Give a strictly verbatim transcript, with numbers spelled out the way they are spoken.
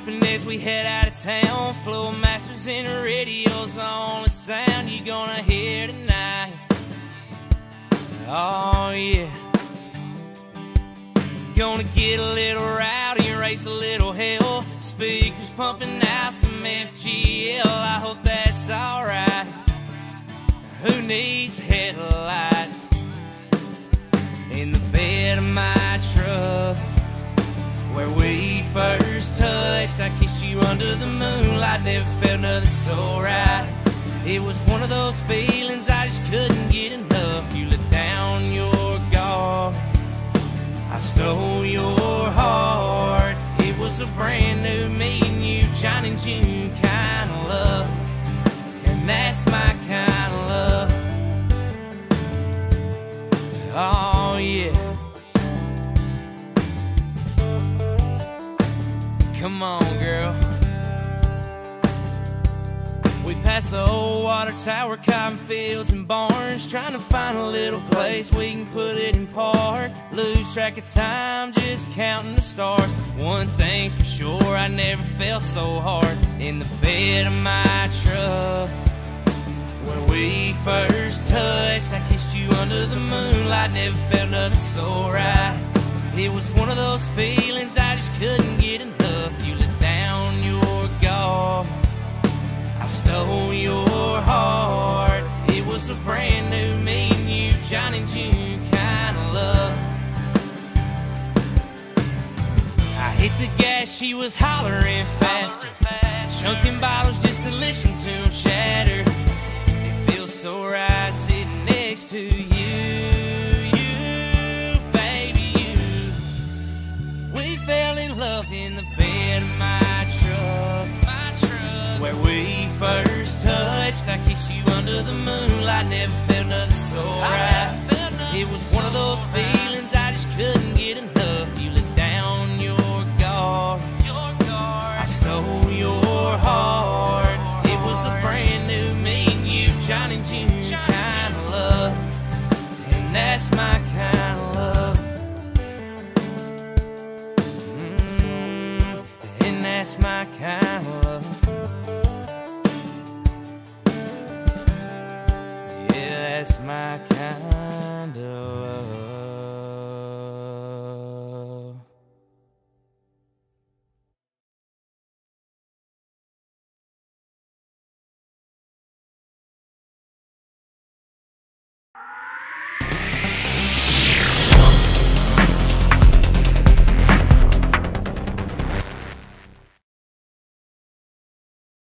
open as we head out of town. Flow of masters and the radio's the only sound you gonna hear tonight. Oh yeah. Gonna get a little rowdy and raise a little hell. Speakers pumping out some F G L. I hope that's alright. Who needs headlights? In the bed of my truck, where we first touched, I kissed you under the moonlight. Never felt nothing so right. It was one of those feelings I just couldn't get enough. You let down your guard, I stole your heart. It was a brand new me and you, John and June kind of love, and that's my kind of love. Oh yeah. Come on, girl. We passed the old water tower, cotton fields and barns, trying to find a little place we can put it in park. Lose track of time, just counting the stars. One thing's for sure, I never felt so hard. In the bed of my truck, when we first touched, I kissed you under the moonlight. Never felt nothing so right. It was one of those feelings I just couldn't get enough. You let down your guard, I stole your heart. It was a brand new me and you, John and June kind of love. I hit the gas, she was hollering faster, chunking bottles just to listen to them shatter. It feels so right sitting next to you, you, baby, you. We fell in love in the bed of my truck, my truck, where we first touched. I kissed you under the moonlight. Never felt nothing so right. It was one of those feelings I just couldn't get enough. You let down your guard, I stole your heart. It was a brand new me and you, John and June kind of love, and that's my